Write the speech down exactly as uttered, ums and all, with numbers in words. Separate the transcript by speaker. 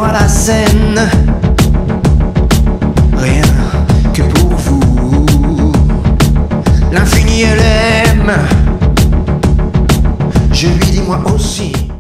Speaker 1: à la scène, rien que pour vous. L'infini elle aime, je lui dis moi aussi.